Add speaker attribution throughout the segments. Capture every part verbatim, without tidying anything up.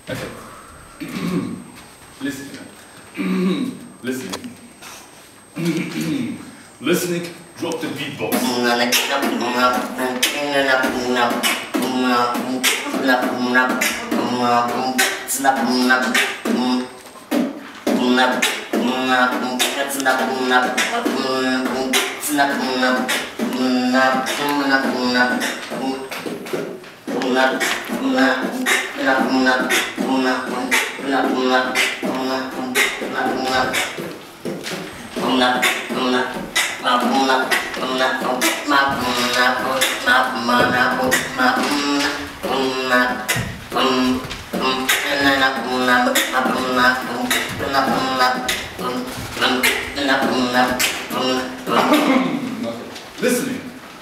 Speaker 1: Okay. Listening. Listening. Listening. Drop the beatbox. Listening.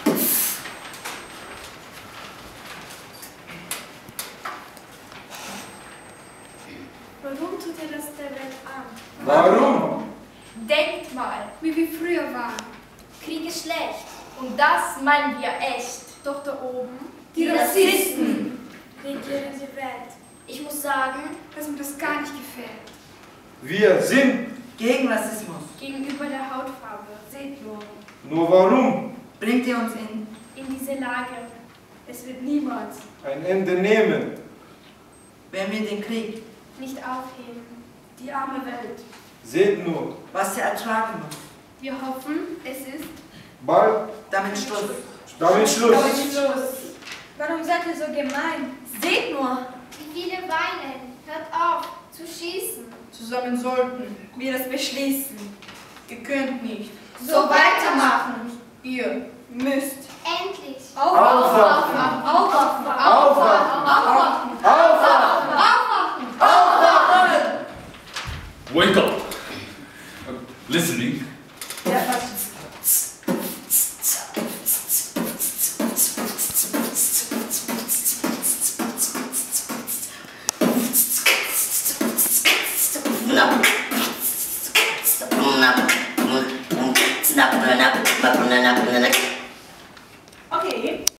Speaker 2: Warum tut ihr das der Welt an?
Speaker 3: Warum?
Speaker 4: Denkt mal,
Speaker 2: Wie wir früher waren.
Speaker 4: Krieg ist schlecht. Und das meinen wir echt.
Speaker 2: Doch da oben,
Speaker 4: Die Rassisten
Speaker 2: regieren die Welt.
Speaker 4: Ich muss sagen,
Speaker 2: Dass mir das gar nicht gefällt.
Speaker 3: Wir sind.
Speaker 5: Gegen Rassismus.
Speaker 2: Gegenüber der Hautfarbe. Seht nur.
Speaker 3: Nur warum?
Speaker 5: Bringt ihr uns in
Speaker 2: In diese Lage. Es wird niemals
Speaker 3: Ein Ende nehmen.
Speaker 5: wenn wir den Krieg,
Speaker 2: nicht aufheben. Die arme Welt.
Speaker 3: Seht nur.
Speaker 5: was sie ertragen muss.
Speaker 2: Wir hoffen, es ist
Speaker 3: Bald
Speaker 5: Damit Schluss.
Speaker 3: damit Schluss.
Speaker 2: Schluss. Warum seid ihr so gemein?
Speaker 4: seht nur, wie viele weinen. Hört auf zu schießen.
Speaker 2: Zusammen sollten wir das beschließen. Ihr könnt nicht
Speaker 4: So weitermachen.
Speaker 2: Ihr müsst
Speaker 4: Endlich.
Speaker 3: Aufwachen.
Speaker 4: Aufwachen.
Speaker 3: Aufwachen. Aufwachen. Aufwachen.
Speaker 1: Wake up. Listening.
Speaker 6: Snap, snap, snap, snap, snap, snap, snap, snap,